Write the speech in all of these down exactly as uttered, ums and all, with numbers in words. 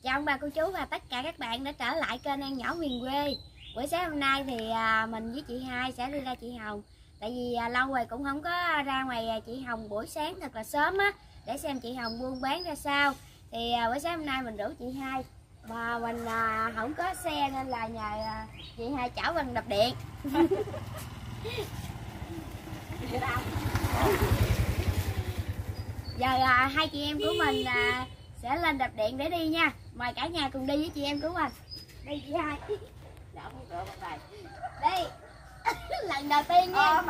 chào ông bà cô chú và tất cả các bạn đã trở lại kênh An Nhỏ Miền Quê. Buổi sáng hôm nay thì à, mình với chị Hai sẽ đi ra chị Hồng. Tại vì à, lâu rồi cũng không có ra ngoài à, chị Hồng buổi sáng thật là sớm á, để xem chị Hồng buôn bán ra sao. Thì à, buổi sáng hôm nay mình rủ chị Hai mà mình à, không có xe nên là nhờ à, chị Hai chở bằng đập điện. Giờ à, hai chị em của mình à, sẽ lên đập điện để đi nha. Mời cả nhà cùng đi với chị em của mình. Đi chị Hai. Đi. Lần đầu tiên nha.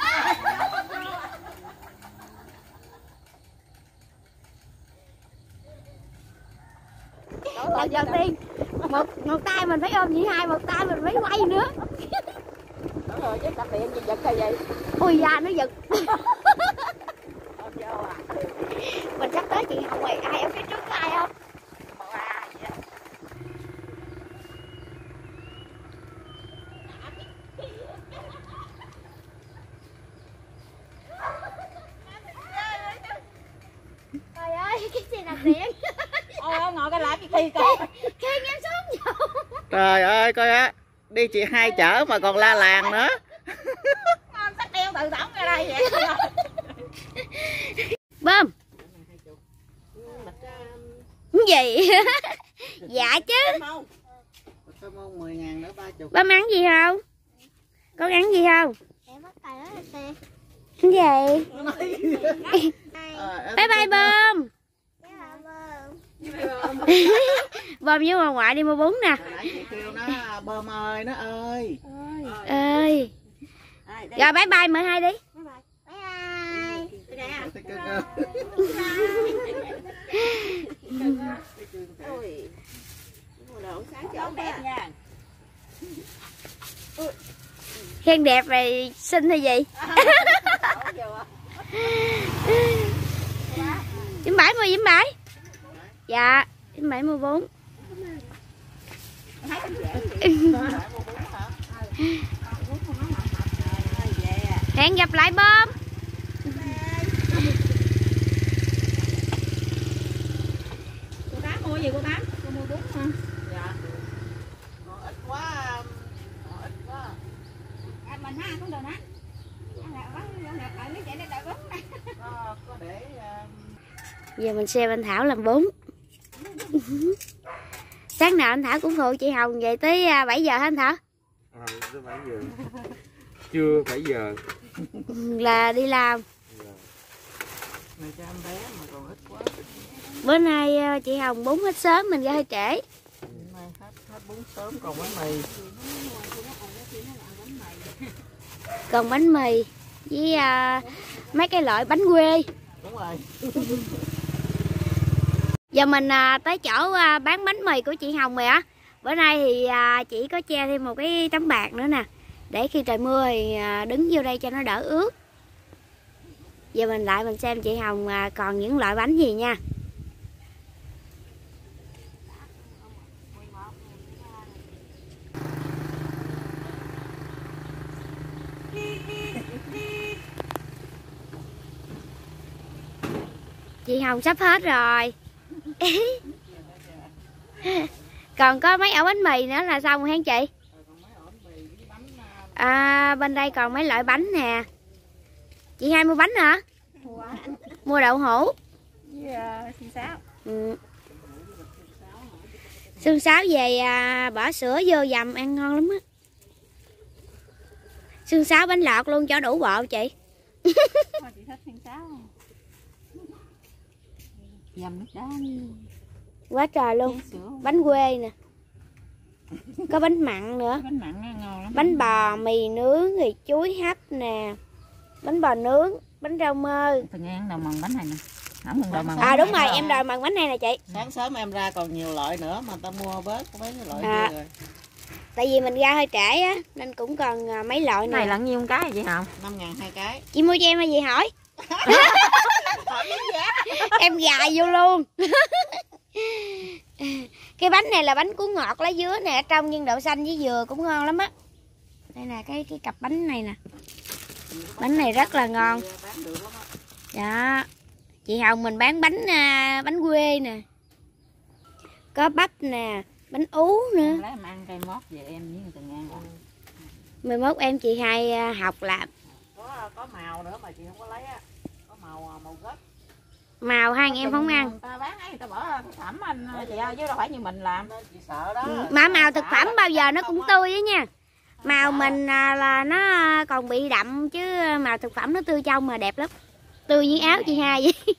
Lần đầu tiên một một tay mình phải ôm chị Hai, một tay mình phải quay nữa. Đúng rồi, chứ đập điện gì giật hay vậy? Ui da nó giật. Mình sắp tới chị Hồng rồi, ai ở phía trước có ai không? Trời ơi, cái xe đạp điện. Ôi, ngồi cái lại cái khi coi. Khiêng em xuống vô. Trời ơi, coi á, đi chị Hai chở mà còn la làng nữa. Con sắt đeo tự tổng ra đây vậy. Bơm. Cái gì? Dạ chứ. mười ngàn nữa ba mươi. Bơm ăn gì không? Con ăn gì không? Em bắt tay đó xe. Cái gì? Bye bye Bơm. Bơm với bà ngoại đi mua bún nè. Nãy chị kêu nó Bơm ơi, nó ơi. Ơi. Rồi bye bye mời Hai đi. Khen đẹp rồi xinh hay gì? Diễm Bảy mua Diễm Bảy. Dạ, Diễm Bảy mua bún. Hẹn gặp lại Bơm. Cô Tám mua gì cô Tám? Cô mua bún hả? Dạ. Còn ít quá. Còn ít quá. À, mình ha cũng được nè. Có, có để Giờ mình xem anh Thảo làm bún. Sáng nào anh Thảo cũng phụ chị Hồng về tới bảy giờ hả anh Thảo? À, tới bảy giờ. Trưa bảy giờ. Là đi làm. này cho em bé mà còn ít quá. Bữa nay chị Hồng bún hết sớm, mình ra hơi trễ. Nay hết hết bún sớm còn bánh mì. Còn bánh mì với à, mấy cái loại bánh quê. Đúng rồi. Giờ mình à, tới chỗ à, bán bánh mì của chị Hồng rồi á. Bữa nay thì à, chị có che thêm một cái tấm bạc nữa nè, để khi trời mưa thì à, đứng vô đây cho nó đỡ ướt. Giờ mình lại mình xem chị Hồng à, còn những loại bánh gì nha. Chị Hồng sắp hết rồi. Còn có mấy ổ bánh mì nữa là xong rồi hả chị? À, bên đây còn mấy loại bánh nè. Chị Hai mua bánh hả? Mua đậu hũ. Với xương sáo. Ừ. Xương sáo về à, bỏ sữa vô dầm ăn ngon lắm á. Xương sáo bánh lọt luôn cho đủ bộ chị. Chị thích xương sáo. Dầm nước đá. Quá trời luôn. Bánh quê nè. Có bánh mặn nữa. Bánh mặn ngon lắm. Bánh bò, mì nướng, thì chuối hấp nè. Bánh bò nướng, bánh rau mơ. Tôi nghe ăn đầu mần bánh này nè. Không đòi mần. À đúng rồi, em đòi mần bánh này nè chị. Sáng sớm em ra còn nhiều loại nữa mà tao mua bớt mấy cái loại à, kia rồi. Tại vì mình ra hơi trễ á nên cũng còn mấy loại này nè. là nhiêu cái chị Hồng? năm ngàn hai cái. Chị mua cho em hay gì hỏi? Em gài vô luôn. Cái bánh này là bánh cuốn ngọt lá dứa nè, ở trong nhân đậu xanh với dừa cũng ngon lắm á. Đây là cái cái cặp bánh này nè. Bánh này rất là ngon. Dạ. Chị Hồng mình bán bánh à, bánh quê nè. có bắp nè, bánh ú nữa. Lấy em ăn cây mót về em với người ta ngang. Mai mốt em chị hai học làm. Có có màu nữa mà chị không có lấy á. Có màu màu gốc. Màu hai anh em không ăn. Người ta bán ấy, người ta bỏ thực phẩm anh chị ơi, chứ đâu phải như mình làm. Chị sợ đó. Mà màu thực phẩm bao giờ nó cũng tươi á nha. Màu mình là nó còn bị đậm chứ màu thực phẩm nó tươi trong mà đẹp lắm. Tươi như áo chị hai vậy.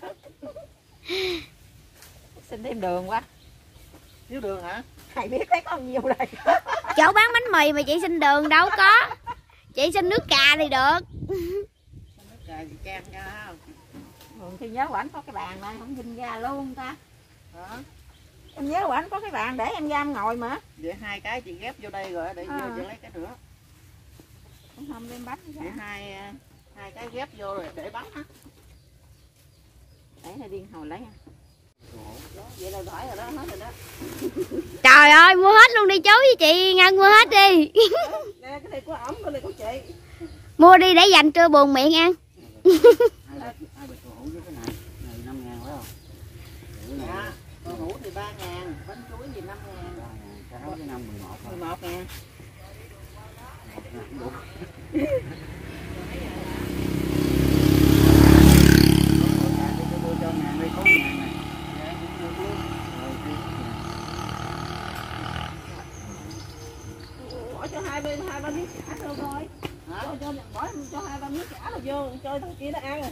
Xin thêm đường quá. Thiếu đường hả? Thầy biết thấy có nhiều đây. Chỗ bán bánh mì mà chị xin đường đâu có. Chị xin nước cà thì được. Nước cà chị cam cho không? Thường thì nhớ ảnh có cái bàn này không nhìn ra luôn ta. Hả? Em nhớ ảnh có cái bàn để em ra em ngồi mà. Vậy hai cái chị ghép vô đây rồi để À. vô chị lấy cái nữa. Cũng không đem bánh Vậy hai hai cái ghép vô rồi để bánh á. để này điên hồi lấy. Vậy là giỏi rồi đó, hết rồi đó. Trời ơi mua hết luôn đi chú với chị Ngân, mua hết đi. Nè cái này của ổng, cái này của chị. Mua đi để dành trưa buồn miệng ăn. hai bịch hồ hũ với cái này này năm ngàn phải không? Dạ, con hũ thì ba ngàn, bánh chuối gì năm ngàn. Cái áo cái năm mười một thôi. mười một ngàn. Bỏ cho hai bên hai ba miếng chả thôi thôi. Hả? Cho, cho, bỏ cho hai ba miếng chả là vô, chơi thằng kia nó ăn.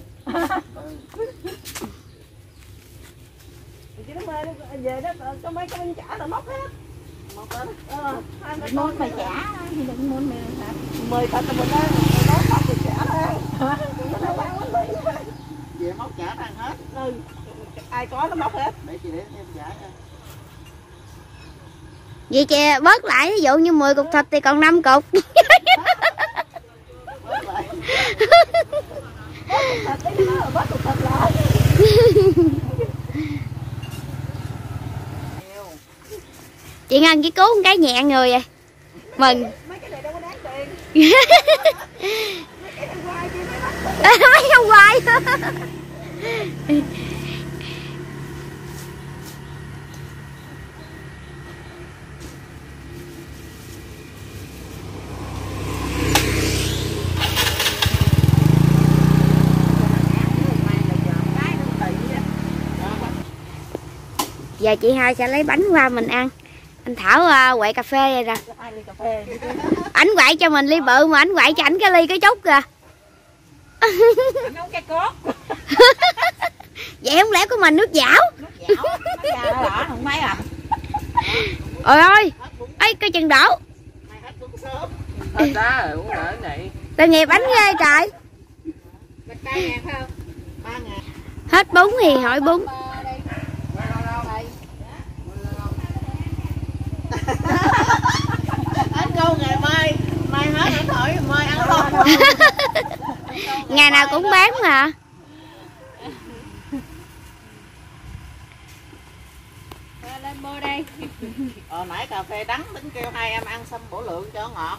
Chị nó mê nó về đó cho mấy cái bên chả là móc hết. Móc hết. Ờ, hai ba món mày chả thì đừng muốn mày hả? Mời thật là mình đó, mày nói móc thì chả nó ăn. Nó đâu ăn bánh mì. Về móc chả ăn hết. Ừ. Ai có nó móc hết. Để chị để em chả cho. Vậy kìa bớt lại, ví dụ như mười cục thịt thì còn năm cục. Bớt lại. Thật đấy nó bớt cục thịt lại. Chị Ngân chỉ cứu một cái nhẹ người rồi. Mừng. Mấy cái này đâu có đáng tiền. Mấy cái ăn hoài chứ mấy bánh. Mấy không hoài. Giờ chị hai sẽ lấy bánh qua mình ăn. Anh Thảo uh, quậy cà phê rồi nè. Hai ly cà phê. Ảnh quậy cho mình ly bự mà ảnh quậy cho ảnh cái ly cái chút kìa. Anh uống cái cốt. Vậy không lẽ của mình nước dảo? Nước dảo. Nó ra nó đỏ không mấy à. Ôi ơi. Ê cái chừng đổ. Mày hết cũng sớm. Hết đá rồi uống lại cái này. Tội nghiệp ảnh ghê trời. Bịch ba ngàn phải không? ba ngàn. Hết bún thì hỏi bún. Anh câu ngày mai, mai hết anh hỏi mai ăn không? Ngày nào cũng bán mà. Lên mua đây. Ờ nãy cà phê đắng tính kêu hai em ăn xâm bổ lượng cho ngọt.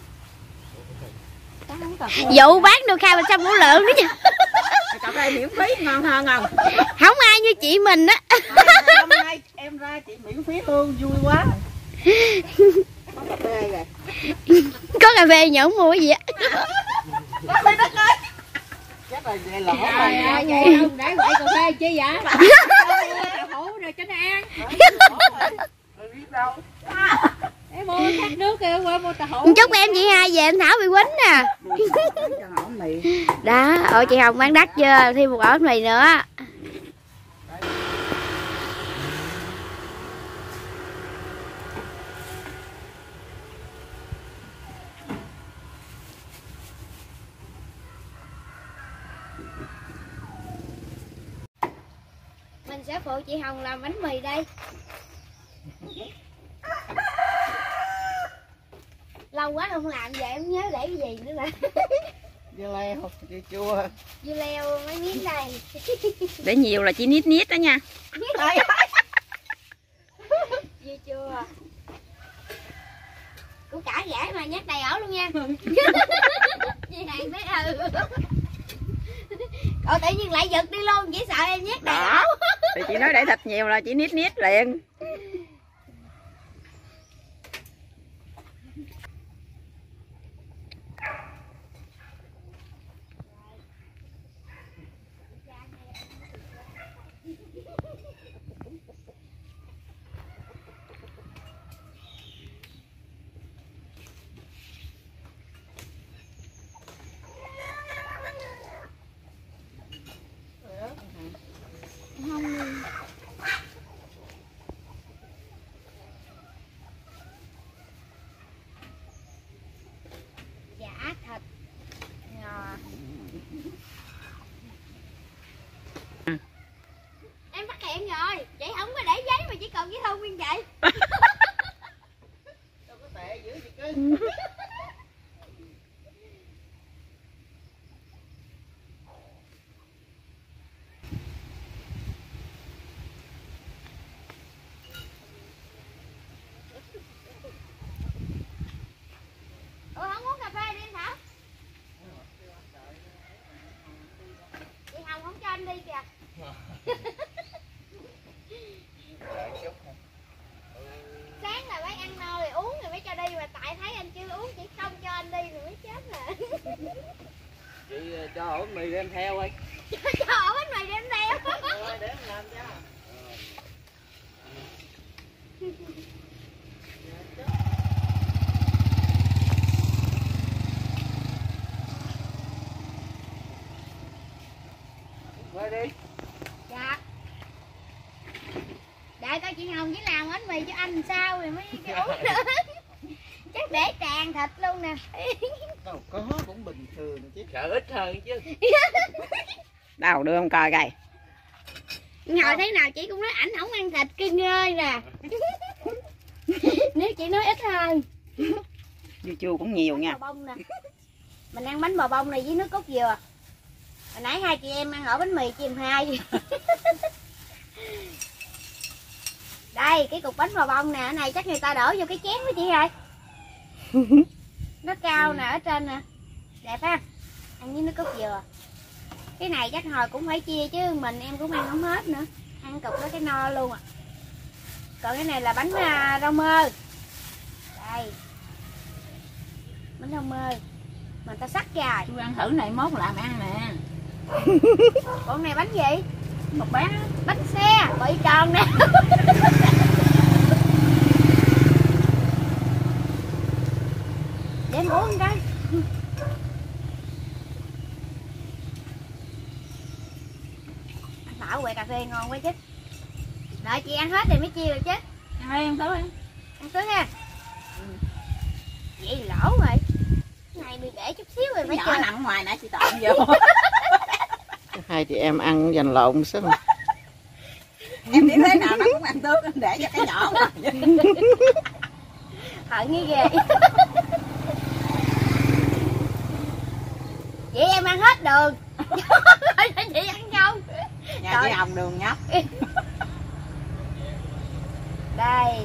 Vụ bán được khai bên trăm bổ lượng đó chứ. Cà phê miễn phí ngon hơn không? Không ai như chị mình á. Hôm nay em ra chị miễn phí luôn, vui quá. Có cà phê rồi. Có cà phê nhỡ mua cái gì á. Cà phê đất ơi. Chắc là về lỗ rồi. Vậy không để quậy cà phê chi vậy? Hủ rồi cho nó ăn. Rồi biết đâu. Để mua khát nước kìa, qua mua tàu hủ. Chúc em chị hai về anh Thảo bị quýnh nè. Cho hỏng mì. Đó, ôi chị Hồng bán đắt chưa? Thêm một ổ mì nữa. Mình sẽ phụ chị Hồng làm bánh mì đây. Lâu quá không làm vậy em nhớ để cái gì nữa nè. Dưa leo, dưa chua. Dưa leo mấy miếng đây. Để nhiều là chỉ nít nít đó nha. Dưa chua. Củ cải rẻ mà nhắc đầy ổ luôn nha. Chị Hàng thấy ừ. Cậu tự nhiên lại giật đi luôn, chỉ sợ em nhét đầy ổ. Thì chị nói để thịt nhiều là chỉ nít nít liền. không có để giấy mà chỉ còn với thông nguyên vậy. Đâu có tệ dữ gì cưng. Ủa không uống cà phê đi em Thảo? Chị Hồng không cho anh đi kìa. Sáng là mới ăn no rồi uống rồi mới cho đi, mà tại thấy anh chưa uống chỉ không cho anh đi rồi mới chết nè. Chị cho ổ bánh mì đem theo đi. Cho ổ bánh mì đem theo. Rồi để em làm cho. Quay đi. Dạ. Để coi chị Hồng chỉ làm bánh mì cho anh sao rồi mới uống nữa. Chắc để tràn thịt luôn nè. Đâu có cũng bình thường chứ. Sợ ít hơn chứ. Đâu đưa không coi coi. Ngồi thế nào chị cũng nói ảnh không ăn thịt cưng ơi nè. Nếu chị nói ít hơn. Dưa chua cũng nhiều nha. Bò bông nè. Mình ăn bánh bò bông này với nước cốt dừa. Hồi nãy hai chị em ăn ổ bánh mì chìm hai. Đây cái cục bánh bò bông nè, cái này chắc người ta đổ vô cái chén với chị rồi. Nó cao nè, ở trên nè. Đẹp ha. Ăn với nước cốt dừa. Cái này chắc hồi cũng phải chia chứ mình em cũng ăn không hết nữa. Ăn cục đó cái no luôn à. Còn cái này là bánh uh, rau mơ. Đây. Bánh rau mơ. Mình ta sắc ra. Tôi ăn thử này mốt làm ăn nè. Con này bánh gì? Một bán. Bánh xe, bị tròn nè. Để em uống cái. Bảo quậy cà phê ngon quá chứ. Đợi chị ăn hết thì mới chia được chứ. Ăn đi, ăn tới đi. Ăn tới ha. Ừ. Vậy lỗ rồi. Cái này bị bể chút xíu rồi phải nhỏ chơi. nằm ngoài nãy chị tạm vô. Hai chị em ăn giành lộn sao mà. Em biết thế nào nó cũng ăn tốt, em để cho cái nhỏ mà. Hận như ghê. Vậy em ăn hết đường. Chị ăn không? Nhà chị Hồng đường nhóc. Đây.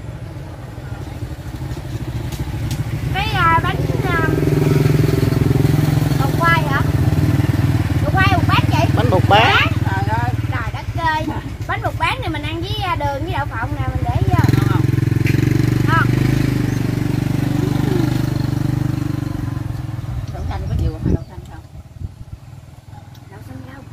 Cái à, bánh à, bột khoai hả? Bột khoai bột bán chị? Bánh bột bán. Trời ơi. Trời đất ơi. Bánh bột bán này mình ăn với à, đường với đậu phộng nè, mình để vô. Ngon không? Ngon. Đậu xanh có nhiều hay đậu xanh không? Đậu xanh đâu?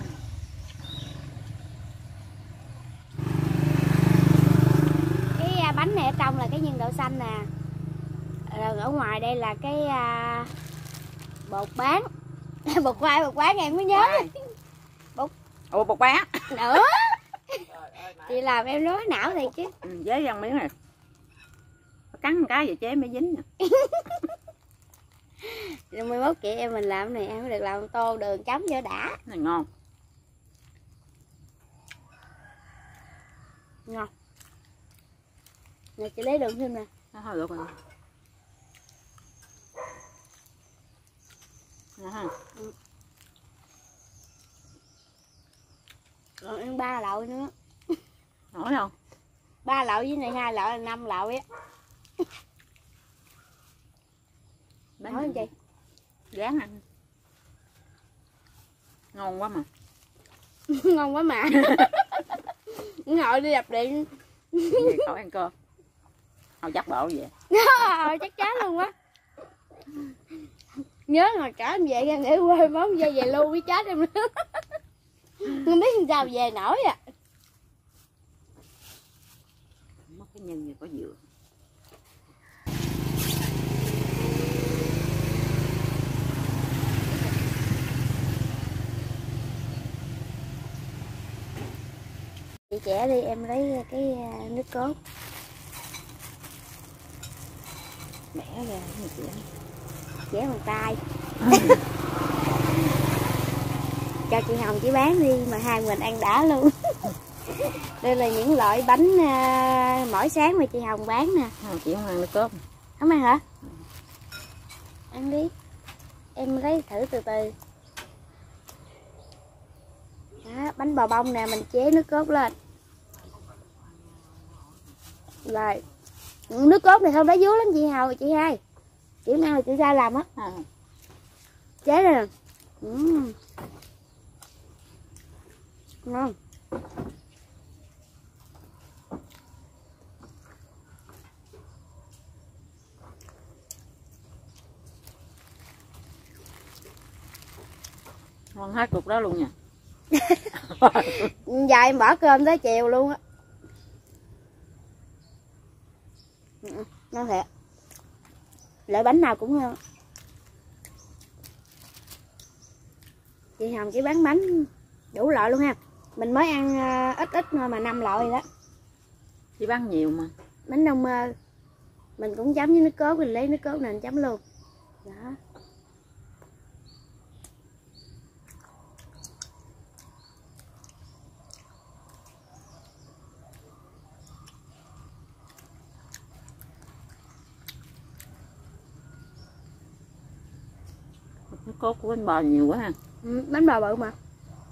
Cái à, bánh này ở trong là cái nhân đậu xanh nè. Rồi ở ngoài đây là cái à, bột bán. Bột khoai bột bán em mới nhớ. Bột Ủa bột bán. nữa. Chị làm em nói não thiệt chứ. Ừ, chế ăn miếng này. Cắn một cái vậy chế mới dính nè. Rồi mai mốt chị em mình làm cái này em mới được làm tô đường chấm vô đã. Này ngon. Ngon. Nè chị lấy đường thêm nè. Nó thôi được rồi. Nè ha. Ừ. Còn ăn ba lậu nữa. Nổi không? Ba lậu với này hai lậu là năm lậu á. Nói không chị? Ráng ăn. Ngon quá mà. Ngon quá mà. Ngồi đi đập điện. Gì cậu ăn cơm. Hồi chắc bộ vậy. Chắc chắn luôn quá. Nhớ hồi cả em về ra nghỉ quê món về về luôn với chết em nữa. Không biết làm sao về nổi à. Mất cái nhân gì có dừa. Chị trẻ đi em lấy cái nước cốt. Mẹ kìa gì chị trẻ bằng tay. Cho chị Hồng chỉ bán đi mà hai mình ăn đã luôn. Đây là những loại bánh à, mỗi sáng mà chị Hồng bán nè. À, chị không ăn được cơm. Không ăn hả? Ăn đi. Em lấy thử từ từ. Đó, bánh bò bông nè, mình chế nước cốt lên. Rồi. Nước cốt này không đá dứa lắm chị Hồng, chị hai. Chị ăn là chị ra làm á. À. Chế đây nè. Uhm. Ngon. Ngon hết cục đó luôn nha. Giờ em bỏ cơm tới chiều luôn á. Ngon thiệt. Loại bánh nào cũng ngon. Chị Hồng chỉ bán bánh đủ loại luôn ha. Mình mới ăn ít ít thôi mà năm loại rồi đó. Chị bán nhiều mà. Bánh đông mơ. Mình cũng chấm với nước cốt, mình lấy nước cốt này mình chấm luôn. Đó. Nước cốt của bánh bò nhiều quá ha. Ừ, bánh bò bự mà.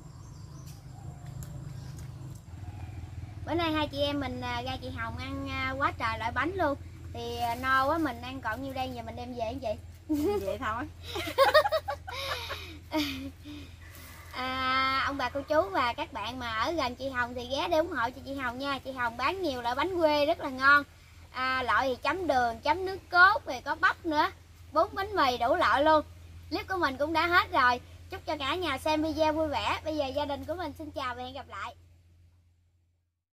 Bữa nay hai chị em mình ra chị Hồng ăn quá trời loại bánh luôn. Thì no quá mình ăn còn nhiêu đây, giờ mình đem về vậy. Vậy thôi. À, ông bà cô chú và các bạn mà ở gần chị Hồng thì ghé để ủng hộ cho chị Hồng nha. Chị Hồng bán nhiều loại bánh quê rất là ngon. À, loại thì chấm đường, chấm nước cốt, rồi có bắp nữa, bún bánh mì đủ loại luôn. Clip của mình cũng đã hết rồi. Chúc cho cả nhà xem video vui vẻ. Bây giờ gia đình của mình xin chào và hẹn gặp lại.